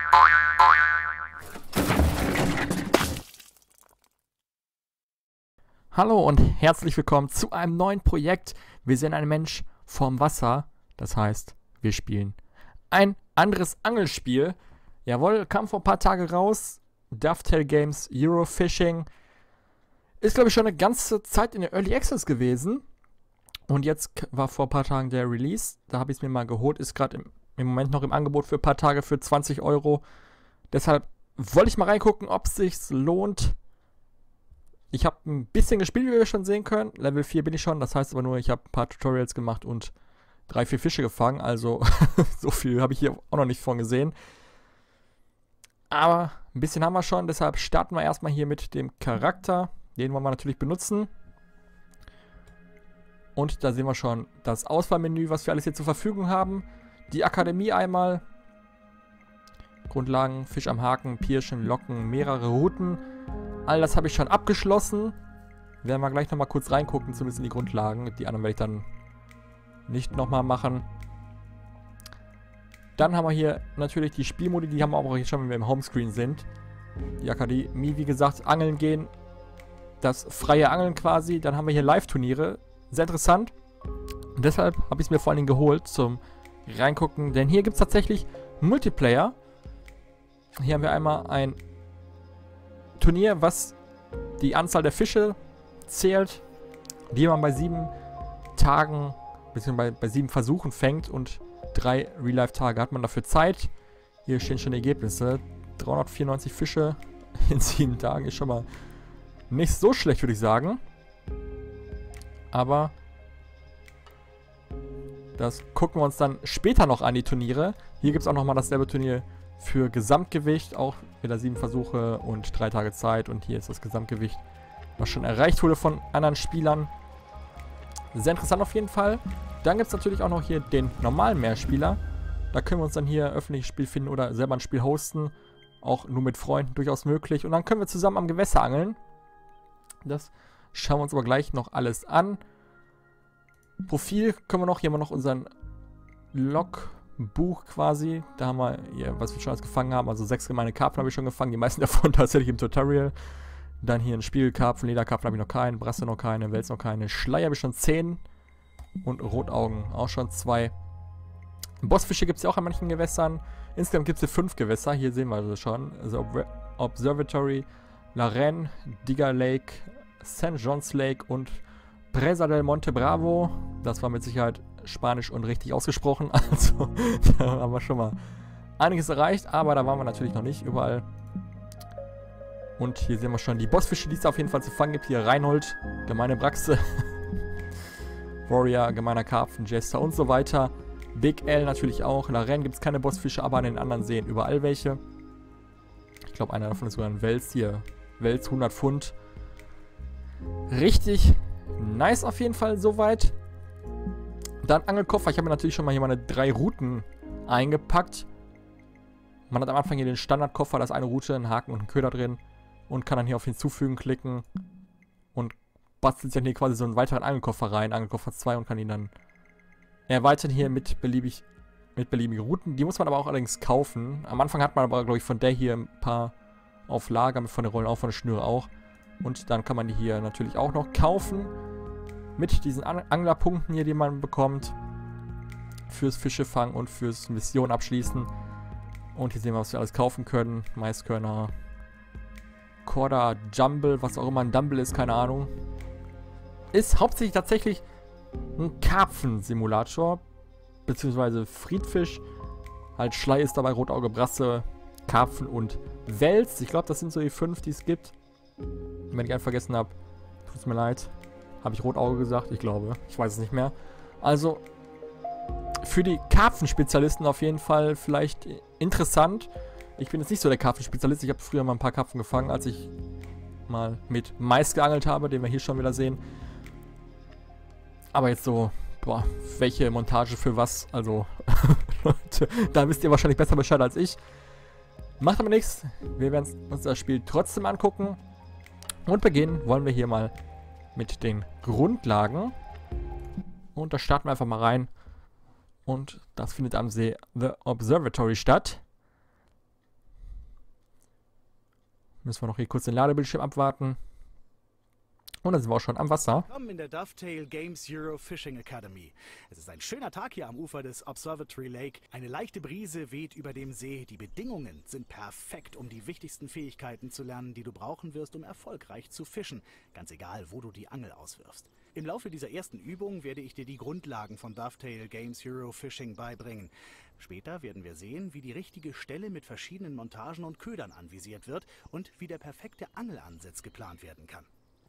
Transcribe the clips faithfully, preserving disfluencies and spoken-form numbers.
Hallo und herzlich willkommen zu einem neuen Projekt. Wir sind ein Mensch vorm Wasser. Das heißt, wir spielen ein anderes Angelspiel. Jawohl, kam vor ein paar Tagen raus. Dovetail Games Eurofishing. Ist, glaube ich, schon eine ganze Zeit in der Early Access gewesen. Und jetzt war vor ein paar Tagen der Release. Da habe ich es mir mal geholt. Ist gerade im, im Moment noch im Angebot für ein paar Tage für zwanzig Euro. Deshalb wollte ich mal reingucken, ob es sich lohnt. Ich habe ein bisschen gespielt, wie wir schon sehen können. Level vier bin ich schon. Das heißt aber nur, ich habe ein paar Tutorials gemacht und drei, vier Fische gefangen. Also so viel habe ich hier auch noch nicht von gesehen. Aber ein bisschen haben wir schon. Deshalb starten wir erstmal hier mit dem Charakter. Den wollen wir natürlich benutzen. Und da sehen wir schon das Auswahlmenü, was wir alles hier zur Verfügung haben. Die Akademie einmal. Grundlagen, Fisch am Haken, Pirschen, Locken, mehrere Routen. All das habe ich schon abgeschlossen. Werden wir gleich nochmal kurz reingucken, zumindest in die Grundlagen. Die anderen werde ich dann nicht nochmal machen. Dann haben wir hier natürlich die Spielmodi, die haben wir auch jetzt schon, wenn wir im Homescreen sind. Die Akademie, wie gesagt, Angeln gehen. Das freie Angeln quasi. Dann haben wir hier Live-Turniere. Sehr interessant. Und deshalb habe ich es mir vor allen Dingen geholt zum Reingucken. Denn hier gibt es tatsächlich Multiplayer. Hier haben wir einmal ein Turnier, was die Anzahl der Fische zählt, die man bei sieben Tagen, beziehungsweise bei, bei sieben Versuchen fängt, und drei Real-Life-Tage hat man dafür Zeit. Hier stehen schon die Ergebnisse. dreihundertvierundneunzig Fische in sieben Tagen ist schon mal nicht so schlecht, würde ich sagen. Aber das gucken wir uns dann später noch an, die Turniere. Hier gibt es auch nochmal dasselbe Turnier für Gesamtgewicht, auch wieder sieben Versuche und drei Tage Zeit. Und hier ist das Gesamtgewicht, was schon erreicht wurde von anderen Spielern. Sehr interessant auf jeden Fall. Dann gibt es natürlich auch noch hier den normalen Mehrspieler. Da können wir uns dann hier öffentliches Spiel finden oder selber ein Spiel hosten. Auch nur mit Freunden durchaus möglich. Und dann können wir zusammen am Gewässer angeln. Das schauen wir uns aber gleich noch alles an. Profil können wir noch, hier haben wir noch unseren Logbuch quasi. Da haben wir hier, was wir schon alles gefangen haben. Also sechs gemeine Karpfen habe ich schon gefangen. Die meisten davon tatsächlich im Tutorial. Dann hier ein Spiegelkarpfen, Lederkarpfen habe ich noch keinen, Brasse noch keine, Wels noch keine. Schleier habe ich schon zehn. Und Rotaugen auch schon zwei. Bossfische gibt es ja auch an manchen Gewässern. Insgesamt gibt es hier fünf Gewässer. Hier sehen wir das schon. Also Observatory, La Reine, Digger Lake, Saint John's Lake und Presa del Monte Bravo. Das war mit Sicherheit Spanisch und richtig ausgesprochen. Also da haben wir schon mal einiges erreicht. Aber da waren wir natürlich noch nicht überall. Und hier sehen wir schon die Bossfische, die es auf jeden Fall zu fangen gibt. Hier Reinhold, gemeine Braxe, Warrior, gemeiner Karpfen, Jester und so weiter. Big L natürlich auch. La Reine gibt es keine Bossfische, aber an den anderen Seen überall welche. Ich glaube, einer davon ist sogar ein Wels hier. Wels, hundert Pfund. Richtig nice auf jeden Fall soweit. Dann Angelkoffer. Ich habe mir natürlich schon mal hier meine drei Routen eingepackt. Man hat am Anfang hier den Standardkoffer, da ist eine Route, ein Haken und ein Köder drin. Und kann dann hier auf Hinzufügen klicken. Und bastelt sich dann hier quasi so einen weiteren Angelkoffer rein. Angelkoffer zwei, und kann ihn dann erweitern hier mit, beliebig, mit beliebigen Routen. Die muss man aber auch allerdings kaufen. Am Anfang hat man aber, glaube ich, von der hier ein paar auf Lager, von den Rollen auch, von der Schnüre auch. Und dann kann man die hier natürlich auch noch kaufen. Mit diesen An Anglerpunkten hier, die man bekommt. Fürs Fischefangen und fürs Mission abschließen. Und hier sehen wir, was wir alles kaufen können. Maiskörner. Korda, Jumble, was auch immer ein Dumble ist, keine Ahnung. Ist hauptsächlich tatsächlich ein Karpfen-Simulator. Beziehungsweise Friedfisch. Halt Schlei ist dabei, Rotauge, Brasse, Karpfen und Wels. Ich glaube, das sind so die fünf, die es gibt. Wenn ich einen vergessen habe, tut es mir leid. Habe ich Rotauge gesagt? Ich glaube. Ich weiß es nicht mehr. Also, für die Karpfenspezialisten auf jeden Fall vielleicht interessant. Ich bin jetzt nicht so der Karpfenspezialist. Ich habe früher mal ein paar Karpfen gefangen, als ich mal mit Mais geangelt habe, den wir hier schon wieder sehen. Aber jetzt so, boah, welche Montage für was? Also, Leute, da wisst ihr wahrscheinlich besser Bescheid als ich. Macht aber nichts. Wir werden uns das Spiel trotzdem angucken. Und beginnen wollen wir hier mal mit den Grundlagen. Und da starten wir einfach mal rein. Und das findet am See The Observatory statt. Müssen wir noch hier kurz den Ladebildschirm abwarten. Und dann sind wir auch schon am Wasser. Willkommen in der Dovetail Games Euro Fishing Academy. Es ist ein schöner Tag hier am Ufer des Observatory Lake. Eine leichte Brise weht über dem See. Die Bedingungen sind perfekt, um die wichtigsten Fähigkeiten zu lernen, die du brauchen wirst, um erfolgreich zu fischen. Ganz egal, wo du die Angel auswirfst. Im Laufe dieser ersten Übung werde ich dir die Grundlagen von Dovetail Games Euro Fishing beibringen. Später werden wir sehen, wie die richtige Stelle mit verschiedenen Montagen und Ködern anvisiert wird und wie der perfekte Angelansatz geplant werden kann.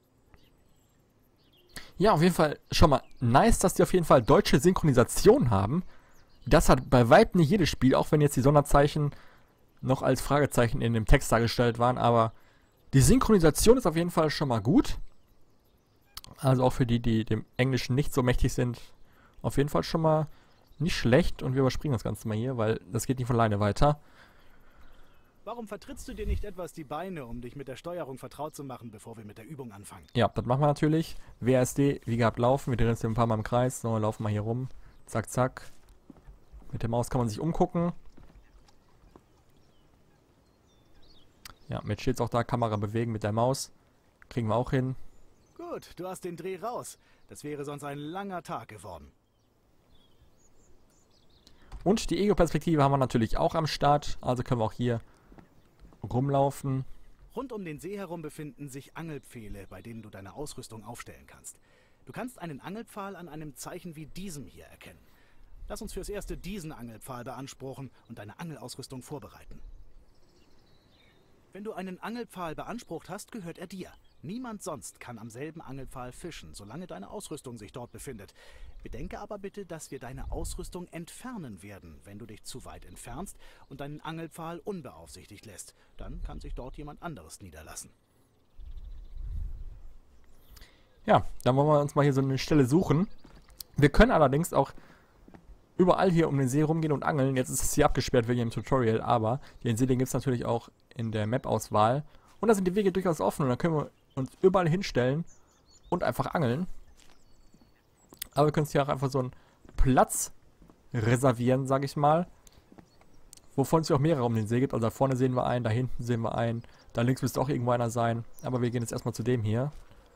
Ja, auf jeden Fall schon mal nice, dass die auf jeden Fall deutsche Synchronisation haben. Das hat bei weitem nicht jedes Spiel, auch wenn jetzt die Sonderzeichen noch als Fragezeichen in dem Text dargestellt waren. Aber die Synchronisation ist auf jeden Fall schon mal gut. Also auch für die, die dem Englischen nicht so mächtig sind, auf jeden Fall schon mal nicht schlecht. Und wir überspringen das Ganze mal hier, weil das geht nicht von alleine weiter. Warum vertrittst du dir nicht etwas die Beine, um dich mit der Steuerung vertraut zu machen, bevor wir mit der Übung anfangen? Ja, das machen wir natürlich. W A S D, wie gehabt, laufen. Wir drehen uns hier ein paar Mal im Kreis. So, laufen wir hier rum. Zack, zack. Mit der Maus kann man sich umgucken. Ja, mit steht's auch da. Kamera bewegen mit der Maus. Kriegen wir auch hin. Gut, du hast den Dreh raus. Das wäre sonst ein langer Tag geworden. Und die Ego-Perspektive haben wir natürlich auch am Start. Also können wir auch hier rumlaufen. Rund um den See herum befinden sich Angelpfähle, bei denen du deine Ausrüstung aufstellen kannst. Du kannst einen Angelpfahl an einem Zeichen wie diesem hier erkennen. Lass uns fürs Erste diesen Angelpfahl beanspruchen und deine Angelausrüstung vorbereiten. Wenn du einen Angelpfahl beansprucht hast, gehört er dir. Niemand sonst kann am selben Angelpfahl fischen, solange deine Ausrüstung sich dort befindet. Bedenke aber bitte, dass wir deine Ausrüstung entfernen werden, wenn du dich zu weit entfernst und deinen Angelpfahl unbeaufsichtigt lässt. Dann kann sich dort jemand anderes niederlassen. Ja, dann wollen wir uns mal hier so eine Stelle suchen. Wir können allerdings auch überall hier um den See rumgehen und angeln. Jetzt ist es hier abgesperrt wegen dem Tutorial, aber den See, den gibt es natürlich auch in der Map-Auswahl. Und da sind die Wege durchaus offen und da können wir uns überall hinstellen und einfach angeln. Aber wir können uns hier auch einfach so einen Platz reservieren, sage ich mal. Wovon es ja auch mehrere um den See gibt. Also da vorne sehen wir einen, da hinten sehen wir einen. Da links müsste auch irgendwo einer sein. Aber wir gehen jetzt erstmal zu dem hier.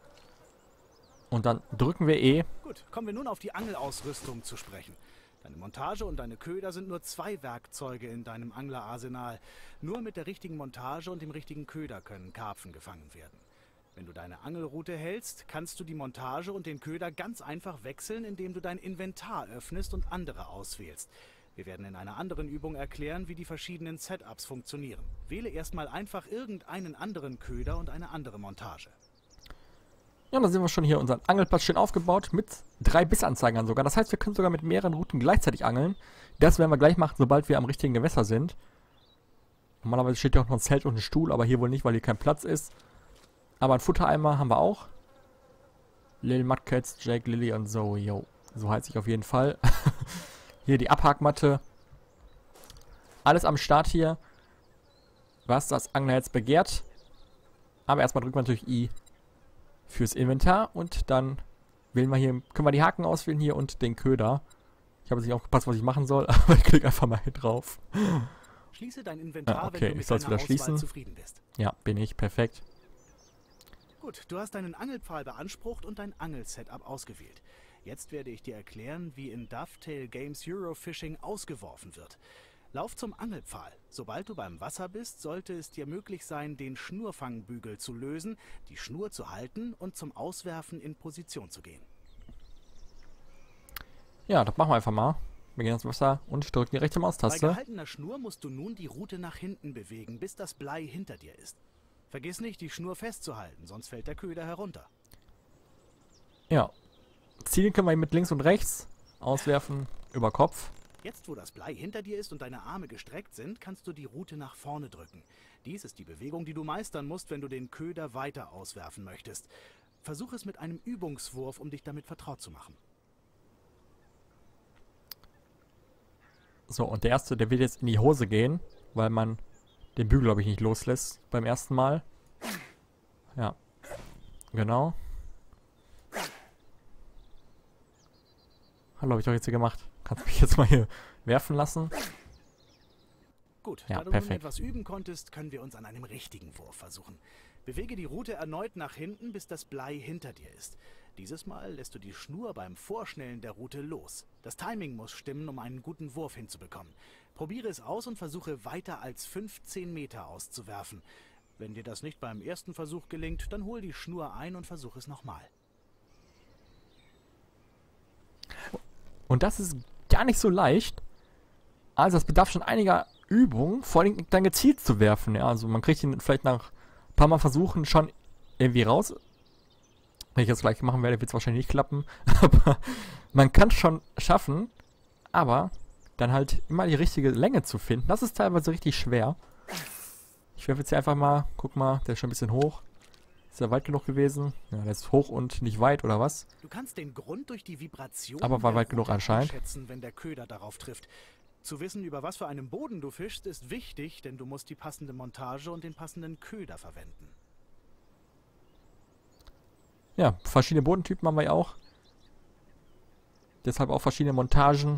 Und dann drücken wir E. Gut, kommen wir nun auf die Angelausrüstung zu sprechen. Deine Montage und deine Köder sind nur zwei Werkzeuge in deinem Anglerarsenal. Nur mit der richtigen Montage und dem richtigen Köder können Karpfen gefangen werden. Wenn du deine Angelroute hältst, kannst du die Montage und den Köder ganz einfach wechseln, indem du dein Inventar öffnest und andere auswählst. Wir werden in einer anderen Übung erklären, wie die verschiedenen Setups funktionieren. Wähle erstmal einfach irgendeinen anderen Köder und eine andere Montage. Ja, dann sind wir schon hier unseren Angelplatz schön aufgebaut mit drei Bissanzeigern sogar. Das heißt, wir können sogar mit mehreren Routen gleichzeitig angeln. Das werden wir gleich machen, sobald wir am richtigen Gewässer sind. Normalerweise steht ja auch noch ein Zelt und ein Stuhl, aber hier wohl nicht, weil hier kein Platz ist. Aber einen Futtereimer haben wir auch. Lil Mudcats, Jake, Lily und Zoe. Yo, so heißt ich auf jeden Fall. Hier die Abhakmatte. Alles am Start hier. Was das Angler jetzt begehrt. Aber erstmal drücken wir natürlich I fürs Inventar und dann wählen wir hier, können wir die Haken auswählen hier und den Köder. Ich habe jetzt nicht aufgepasst, was ich machen soll, aber ich klicke einfach mal hier drauf. Schließe dein Inventar, ah, okay, wenn du mit ich soll es deiner wieder Auswahl schließen. zufrieden bist. Ja, bin ich, perfekt. Gut, du hast deinen Angelpfahl beansprucht und dein Angelsetup ausgewählt. Jetzt werde ich dir erklären, wie in Dovetail Games Euro Fishing ausgeworfen wird. Lauf zum Angelpfahl. Sobald du beim Wasser bist, sollte es dir möglich sein, den Schnurfangbügel zu lösen, die Schnur zu halten und zum Auswerfen in Position zu gehen. Ja, das machen wir einfach mal. Wir gehen ins Wasser und drücken die rechte Bei Maustaste. gehaltener Schnur musst du nun die Route nach hinten bewegen, bis das Blei hinter dir ist. Vergiss nicht, die Schnur festzuhalten, sonst fällt der Köder herunter. Ja. Zielen können wir mit links und rechts. Auswerfen über Kopf. Jetzt, wo das Blei hinter dir ist und deine Arme gestreckt sind, kannst du die Route nach vorne drücken. Dies ist die Bewegung, die du meistern musst, wenn du den Köder weiter auswerfen möchtest. Versuch es mit einem Übungswurf, um dich damit vertraut zu machen. So, und der erste, der wird jetzt in die Hose gehen, weil man den Bügel, glaube ich, nicht loslässt beim ersten Mal. Ja, genau. Hallo, habe ich doch jetzt hier gemacht. Kannst mich jetzt mal hier werfen lassen. Gut, Ja, da du perfekt. nun etwas üben konntest, können wir uns an einem richtigen Wurf versuchen. Bewege die Rute erneut nach hinten, bis das Blei hinter dir ist. Dieses Mal lässt du die Schnur beim Vorschnellen der Rute los. Das Timing muss stimmen, um einen guten Wurf hinzubekommen. Probiere es aus und versuche weiter als fünfzehn Meter auszuwerfen. Wenn dir das nicht beim ersten Versuch gelingt, dann hol die Schnur ein und versuche es nochmal. Und das ist gar nicht so leicht. Also das bedarf schon einiger Übung, vor allem dann gezielt zu werfen. Ja, also man kriegt ihn vielleicht nach ein paar Mal versuchen schon irgendwie raus. Wenn ich das gleich machen werde, wird es wahrscheinlich nicht klappen. Aber man kann es schon schaffen, aber dann halt immer die richtige Länge zu finden, das ist teilweise richtig schwer. Ich werfe jetzt hier einfach mal, guck mal, der ist schon ein bisschen hoch. Ist er weit genug gewesen? Ja, der ist hoch und nicht weit, oder was? Du kannst den Grund durch die Vibration Aber war der weit genug Rute anscheinend. einschätzen, wenn der Köder darauf trifft. Zu wissen, über was für einem Boden du fischst, ist wichtig, denn du musst die passende Montage und den passenden Köder verwenden. Ja, verschiedene Bodentypen haben wir ja auch. Deshalb auch verschiedene Montagen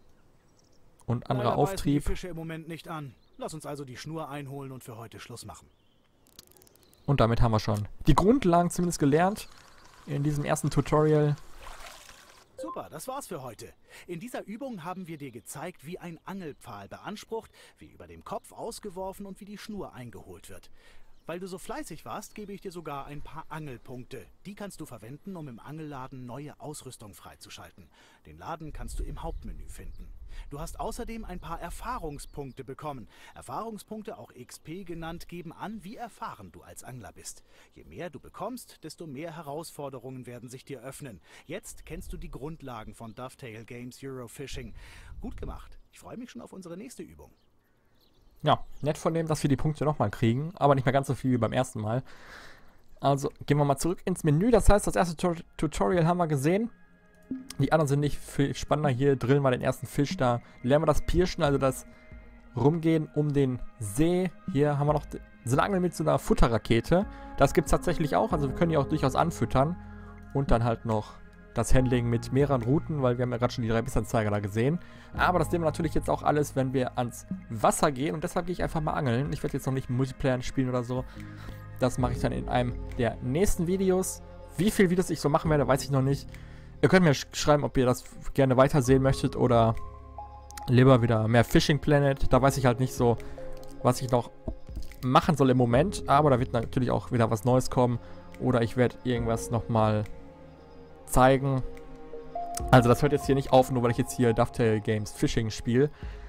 und anderer Leider beißen die Auftrieb. Fische im Moment nicht an. Lass uns also die Schnur einholen und für heute Schluss machen. Und damit haben wir schon die Grundlagen zumindest gelernt in diesem ersten Tutorial. Super, das war's für heute. In dieser Übung haben wir dir gezeigt, wie ein Angelpfahl beansprucht, wie über dem Kopf ausgeworfen und wie die Schnur eingeholt wird. Weil du so fleißig warst, gebe ich dir sogar ein paar Angelpunkte. Die kannst du verwenden, um im Angelladen neue Ausrüstung freizuschalten. Den Laden kannst du im Hauptmenü finden. Du hast außerdem ein paar Erfahrungspunkte bekommen. Erfahrungspunkte, auch X P genannt, geben an, wie erfahren du als Angler bist. Je mehr du bekommst, desto mehr Herausforderungen werden sich dir öffnen. Jetzt kennst du die Grundlagen von Dovetail Games Eurofishing. Gut gemacht. Ich freue mich schon auf unsere nächste Übung. Ja, nett von dem, dass wir die Punkte nochmal kriegen, aber nicht mehr ganz so viel wie beim ersten Mal. Also gehen wir mal zurück ins Menü. Das heißt, das erste Tut- Tutorial haben wir gesehen. Die anderen sind nicht viel spannender. Hier drillen wir den ersten Fisch, da lernen wir das Pirschen, also das Rumgehen um den See. Hier haben wir noch so eine Angel mit so einer Futterrakete. Das gibt es tatsächlich auch, also wir können die auch durchaus anfüttern. Und dann halt noch das Handling mit mehreren Routen, weil wir haben ja gerade schon die drei Bissanzeiger da gesehen. Aber das sehen wir natürlich jetzt auch alles, wenn wir ans Wasser gehen. Und deshalb gehe ich einfach mal angeln. Ich werde jetzt noch nicht Multiplayer spielen oder so. Das mache ich dann in einem der nächsten Videos. Wie viele Videos ich so machen werde, weiß ich noch nicht. Ihr könnt mir sch schreiben, ob ihr das gerne weitersehen möchtet oder lieber wieder mehr Fishing Planet. Da weiß ich halt nicht so, was ich noch machen soll im Moment. Aber da wird natürlich auch wieder was Neues kommen. Oder ich werde irgendwas nochmal zeigen. Also das hört jetzt hier nicht auf, nur weil ich jetzt hier Dovetail Games Fishing spiele.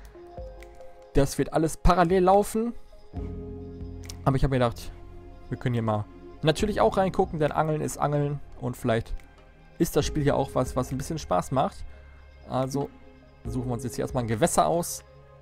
Das wird alles parallel laufen. Aber ich habe mir gedacht, wir können hier mal natürlich auch reingucken, denn Angeln ist Angeln und vielleicht ist das Spiel hier auch was, was ein bisschen Spaß macht. Also suchen wir uns jetzt hier erstmal ein Gewässer aus.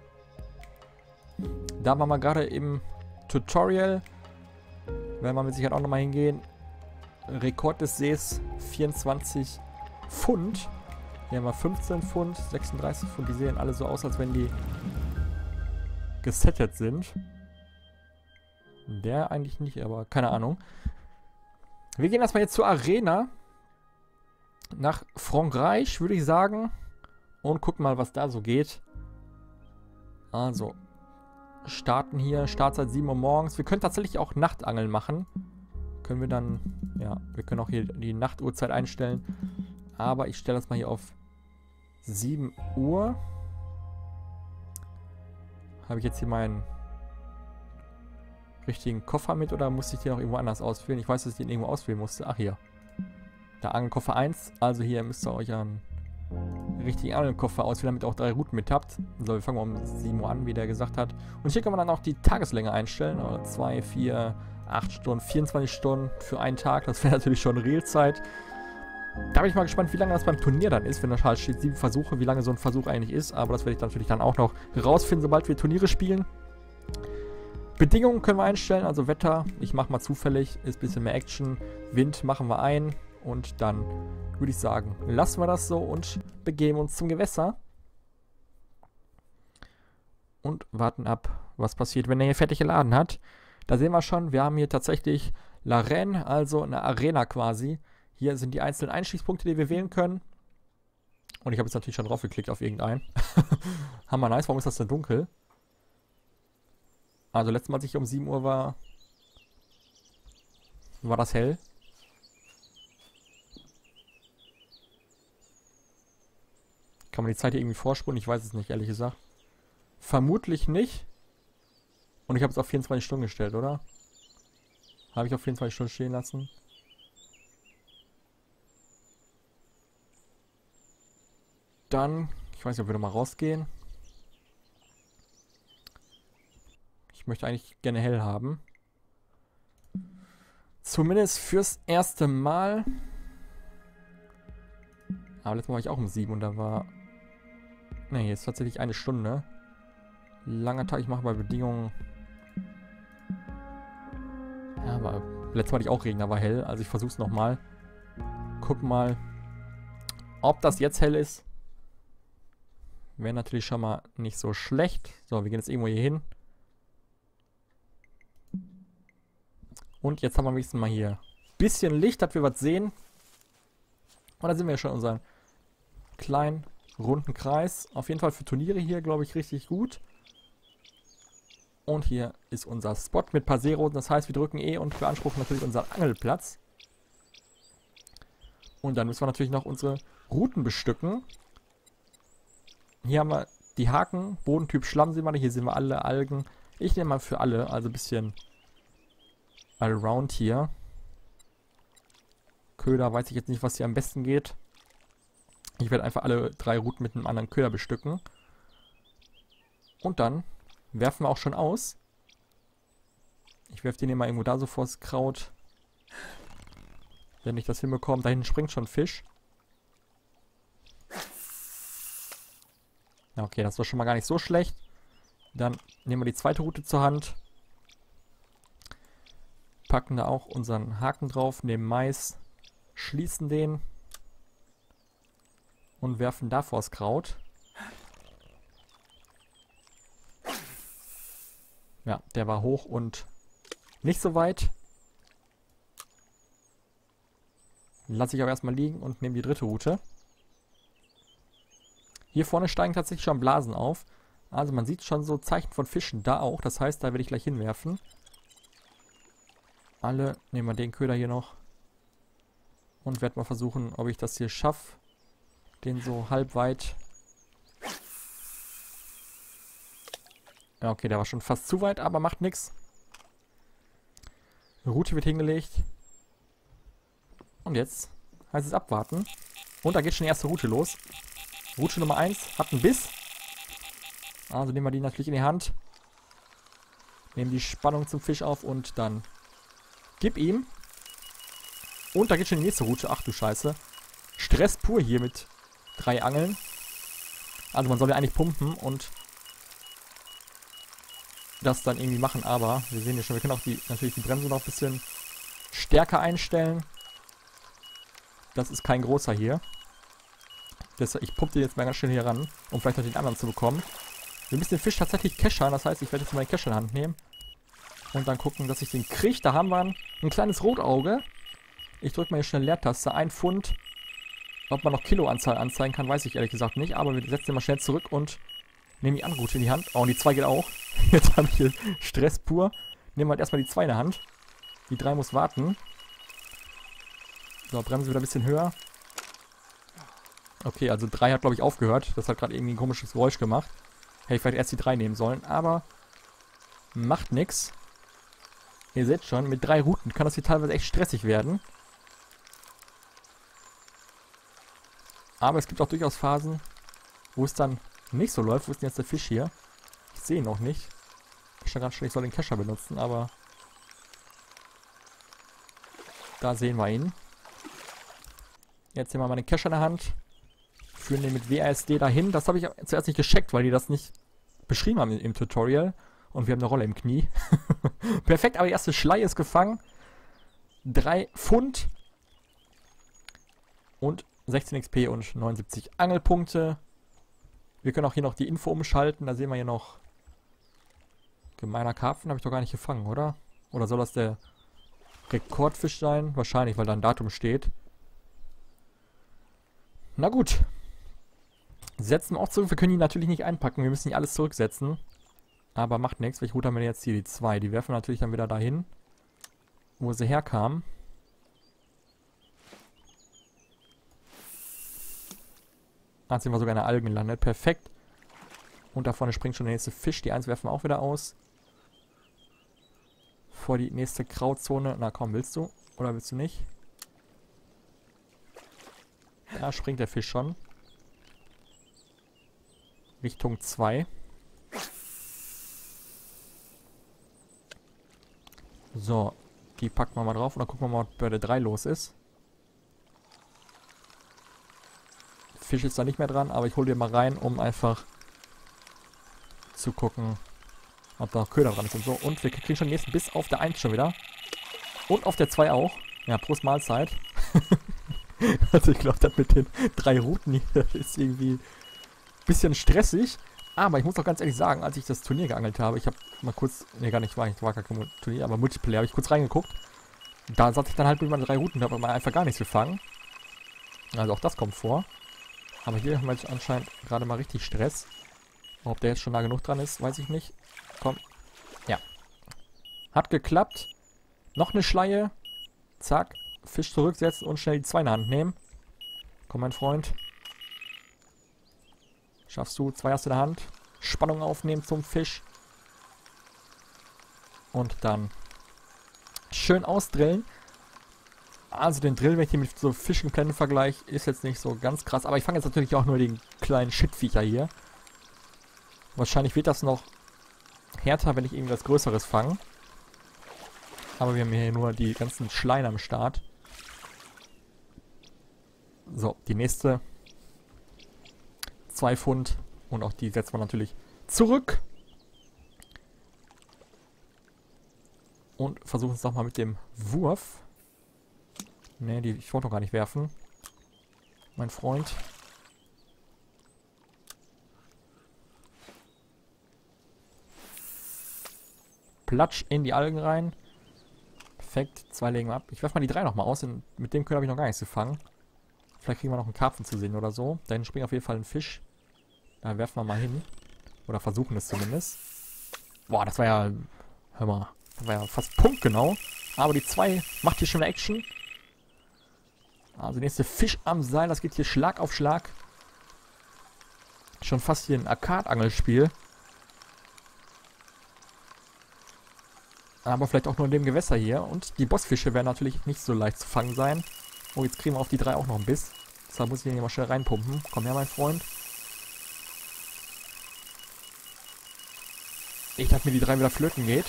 Da waren wir gerade im Tutorial. Werden wir mit Sicherheit auch nochmal hingehen. Rekord des Sees vierundzwanzig Pfund. Hier haben wir fünfzehn Pfund, sechsunddreißig Pfund. Die sehen alle so aus, als wenn die gesettet sind. Der eigentlich nicht, aber keine Ahnung. Wir gehen erstmal jetzt zur Arena. Nach Frankreich, würde ich sagen. Und gucken mal, was da so geht. Also, starten hier. Startzeit sieben Uhr morgens. Wir können tatsächlich auch Nachtangeln machen. Können wir dann, ja, wir können auch hier die Nachtuhrzeit einstellen. Aber ich stelle das mal hier auf sieben Uhr. Habe ich jetzt hier meinen richtigen Koffer mit oder musste ich den auch irgendwo anders auswählen? Ich weiß, dass ich den irgendwo auswählen musste. Ach, hier. Der Angelkoffer eins. Also hier müsst ihr euch einen richtigen Angelkoffer auswählen, damit ihr auch drei Routen mit habt. So, wir fangen mal um sieben Uhr an, wie der gesagt hat. Und hier kann man dann auch die Tageslänge einstellen. zwei, vier, acht Stunden, vierundzwanzig Stunden für einen Tag. Das wäre natürlich schon Realzeit. Da bin ich mal gespannt, wie lange das beim Turnier dann ist, wenn da halt steht sieben Versuche, wie lange so ein Versuch eigentlich ist. Aber das werde ich natürlich dann auch noch rausfinden, sobald wir Turniere spielen. Bedingungen können wir einstellen, also Wetter, ich mache mal zufällig, ist ein bisschen mehr Action. Wind machen wir ein und dann würde ich sagen, lassen wir das so und begeben uns zum Gewässer. Und warten ab, was passiert, wenn er hier fertig geladen hat. Da sehen wir schon, wir haben hier tatsächlich L'Arène, also eine Arena quasi. Hier sind die einzelnen Einstiegspunkte, die wir wählen können. Und ich habe jetzt natürlich schon drauf geklickt auf irgendeinen. Hammer nice, warum ist das denn dunkel? Also letztes Mal, als ich hier um sieben Uhr war, war das hell. Kann man die Zeit hier irgendwie vorspulen? Ich weiß es nicht, ehrlich gesagt. Vermutlich nicht. Und ich habe es auf vierundzwanzig Stunden gestellt, oder? Habe ich auf vierundzwanzig Stunden stehen lassen. Dann, ich weiß nicht, ob wir nochmal rausgehen. Ich möchte eigentlich gerne hell haben. Zumindest fürs erste Mal. Aber letztes Mal war ich auch um sieben und da war... Ne, hier ist tatsächlich eine Stunde. Langer Tag, ich mache bei Bedingungen... Ja, aber letztes Mal hatte ich auch Regen, da war hell. Also ich versuche es nochmal. Guck mal, ob das jetzt hell ist. Wäre natürlich schon mal nicht so schlecht. So, wir gehen jetzt irgendwo hier hin. Und jetzt haben wir wenigstens mal hier ein bisschen Licht, dass wir was sehen. Und da sind wir ja schon in unserem kleinen, runden Kreis. Auf jeden Fall für Turniere hier, glaube ich, richtig gut. Und hier ist unser Spot mit Pasero. Das heißt, wir drücken E und beanspruchen natürlich unseren Angelplatz. Und dann müssen wir natürlich noch unsere Routen bestücken. Hier haben wir die Haken, Bodentyp Schlamm sehen wir, hier sehen wir alle Algen. Ich nehme mal für alle, also ein bisschen allround hier. Köder weiß ich jetzt nicht, was hier am besten geht. Ich werde einfach alle drei Routen mit einem anderen Köder bestücken. Und dann werfen wir auch schon aus. Ich werfe den hier mal irgendwo da so vors Kraut. Wenn ich das hinbekomme, da hinten springt schon ein Fisch. Ja, okay, das war schon mal gar nicht so schlecht. Dann nehmen wir die zweite Route zur Hand. Packen da auch unseren Haken drauf, nehmen Mais, schließen den und werfen da vors Kraut. Ja, der war hoch und nicht so weit. Lasse ich aber erstmal liegen und nehme die dritte Route. Hier vorne steigen tatsächlich schon Blasen auf. Also man sieht schon so Zeichen von Fischen da auch. Das heißt, da werde ich gleich hinwerfen. Alle, nehmen wir den Köder hier noch. Und werde mal versuchen, ob ich das hier schaffe. Den so halb weit. Ja, okay, der war schon fast zu weit, aber macht nichts. Route wird hingelegt. Und jetzt heißt es abwarten. Und da geht schon die erste Route los. Route Nummer eins hat einen Biss. Also nehmen wir die natürlich in die Hand. Nehmen die Spannung zum Fisch auf und dann gib ihm. Und da geht schon die nächste Route. Ach du Scheiße. Stress pur hier mit drei Angeln. Also man soll ja eigentlich pumpen und das dann irgendwie machen, aber wir sehen ja schon, wir können auch die natürlich die Bremse noch ein bisschen stärker einstellen. Das ist kein großer hier. Deshalb, ich pumpe den jetzt mal ganz schön hier ran, um vielleicht noch den anderen zu bekommen. Wir müssen den Fisch tatsächlich keschern, das heißt, ich werde jetzt mal den Kescher in die Hand nehmen. Und dann gucken, dass ich den kriege. Da haben wir ein, ein kleines Rotauge. Ich drücke mal hier schnell Leertaste. Ein Pfund. Ob man noch Kiloanzahl anzeigen kann, weiß ich ehrlich gesagt nicht. Aber wir setzen den mal schnell zurück und nehmen die andere Route in die Hand. Oh, und die zwei geht auch. Jetzt habe ich hier Stress pur. Nehmen wir halt erstmal die zwei in der Hand. Die drei muss warten. So, Bremse wieder ein bisschen höher. Okay, also drei hat, glaube ich, aufgehört. Das hat gerade irgendwie ein komisches Geräusch gemacht. Hätte ich vielleicht erst die drei nehmen sollen, aber macht nix. Ihr seht schon, mit drei Routen kann das hier teilweise echt stressig werden. Aber es gibt auch durchaus Phasen, wo es dann nicht so läuft. Wo ist denn jetzt der Fisch hier? Ich sehe ihn noch nicht. Ich schon ganz schön, ich soll den Kescher benutzen, aber da sehen wir ihn. Jetzt nehmen wir mal den Kescher in der Hand. Führen den mit W A S D dahin. Das habe ich zuerst nicht gecheckt, weil die das nicht beschrieben haben im, im Tutorial. Und wir haben eine Rolle im Knie. Perfekt, aber die erste Schlei ist gefangen. drei Pfund. Und sechzehn X P und neunundsiebzig Angelpunkte. Wir können auch hier noch die Info umschalten. Da sehen wir hier noch gemeiner Karpfen. Habe ich doch gar nicht gefangen, oder? Oder soll das der Rekordfisch sein? Wahrscheinlich, weil da ein Datum steht. Na gut. Setzen wir auch zurück. Wir können ihn natürlich nicht einpacken. Wir müssen hier alles zurücksetzen. Aber macht nichts. Welche Route haben wir jetzt hier? Die zwei. Die werfen wir natürlich dann wieder dahin, wo sie herkamen. Da sind wir sogar in der Algen gelandet. Perfekt. Und da vorne springt schon der nächste Fisch. Die eins werfen wir auch wieder aus. Vor die nächste Grauzone. Na komm, willst du? Oder willst du nicht? Da springt der Fisch schon. Richtung zwei. So, die packen wir mal drauf und dann gucken wir mal, was bei der drei los ist. Fisch ist da nicht mehr dran, aber ich hole den mal rein, um einfach zu gucken, ob da noch Köder dran ist und so. Und wir kriegen schon den nächsten Biss auf der eins schon wieder. Und auf der zwei auch. Ja, Prost Mahlzeit. Also ich glaube, das mit den drei Routen hier ist irgendwie ein bisschen stressig. Aber ich muss auch ganz ehrlich sagen, als ich das Turnier geangelt habe, ich habe mal kurz, ne gar nicht, war, ich war gar kein Turnier, aber Multiplayer, habe ich kurz reingeguckt. Da saß ich dann halt mit meinen drei Routen, da habe ich einfach gar nichts gefangen. Also auch das kommt vor. Aber hier haben wir jetzt anscheinend gerade mal richtig Stress. Ob der jetzt schon nah genug dran ist, weiß ich nicht. Komm. Ja. Hat geklappt. Noch eine Schleie. Zack. Fisch zurücksetzen und schnell die zwei in die Hand nehmen. Komm, mein Freund. Schaffst du. Zwei hast du in der Hand. Spannung aufnehmen zum Fisch. Und dann schön ausdrillen. Also den Drill, wenn ich den mit so Fischenplänen vergleiche, ist jetzt nicht so ganz krass. Aber ich fange jetzt natürlich auch nur den kleinen Shitviecher hier. Wahrscheinlich wird das noch härter, wenn ich irgendwas Größeres fange. Aber wir haben hier nur die ganzen Schleien am Start. So, die nächste. Zwei Pfund. Und auch die setzen wir natürlich zurück. Und versuchen es nochmal mit dem Wurf. Ne, die, ich wollte noch gar nicht werfen. Mein Freund. Platsch in die Algen rein. Perfekt, zwei legen wir ab. Ich werfe mal die drei nochmal aus, denn mit dem Köder habe ich noch gar nichts gefangen. Vielleicht kriegen wir noch einen Karpfen zu sehen oder so. Da hinten springt auf jeden Fall ein Fisch. Da werfen wir mal hin. Oder versuchen es zumindest. Boah, das war ja... Hör mal. Das war ja fast punktgenau. Aber die zwei macht hier schon eine Action. Also nächste Fisch am Seil. Das geht hier Schlag auf Schlag. Schon fast hier ein Arcade-Angelspiel. Aber vielleicht auch nur in dem Gewässer hier. Und die Bossfische werden natürlich nicht so leicht zu fangen sein. Oh, jetzt kriegen wir auf die drei auch noch einen Biss. Deshalb muss ich den hier mal schnell reinpumpen. Komm her, mein Freund. Ich dachte mir, die drei wieder flöten geht.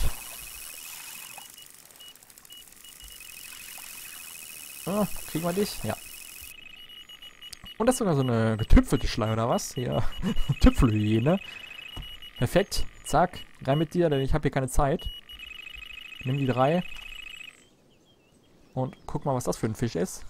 Ah, kriegen wir dich? Ja. Und das ist sogar so eine getüpfelte Schlange, oder was? Hier. Tüpfelhyäne. Perfekt. Zack. Rein mit dir, denn ich habe hier keine Zeit. Nimm die drei. Und guck mal, was das für ein Fisch ist.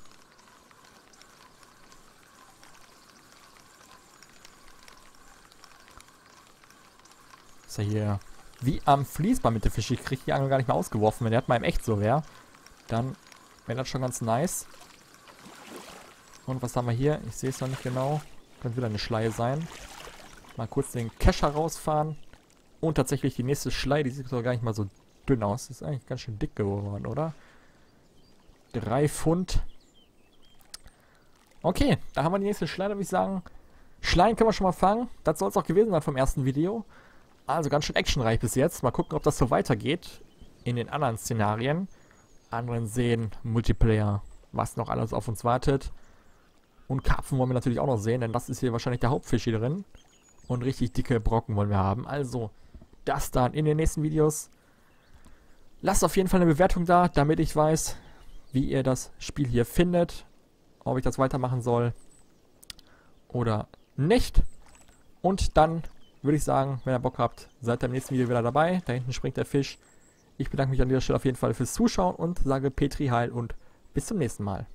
Ist ja hier wie am Fließband mit der Fische. Ich kriege die Angel gar nicht mehr ausgeworfen. Wenn der hat mal im Echt so wäre, dann wäre das schon ganz nice. Und was haben wir hier? Ich sehe es noch nicht genau. Könnte wieder eine Schleie sein. Mal kurz den Kescher rausfahren. Und tatsächlich die nächste Schleie, die sieht sogar gar nicht mal so dünn aus. Ist eigentlich ganz schön dick geworden, oder? Drei Pfund. Okay, da haben wir die nächste Schleie, würde ich sagen. Schleien können wir schon mal fangen. Das soll es auch gewesen sein vom ersten Video. Also ganz schön actionreich bis jetzt. Mal gucken, ob das so weitergeht in den anderen Szenarien. Anderen sehen, Multiplayer, was noch alles auf uns wartet. Und Karpfen wollen wir natürlich auch noch sehen, denn das ist hier wahrscheinlich der Hauptfisch hier drin. Und richtig dicke Brocken wollen wir haben. Also, das dann in den nächsten Videos. Lasst auf jeden Fall eine Bewertung da, damit ich weiß, wie ihr das Spiel hier findet. Ob ich das weitermachen soll oder nicht. Und dann würde ich sagen, wenn ihr Bock habt, seid ihr im nächsten Video wieder dabei. Da hinten springt der Fisch. Ich bedanke mich an dieser Stelle auf jeden Fall fürs Zuschauen und sage Petri Heil und bis zum nächsten Mal.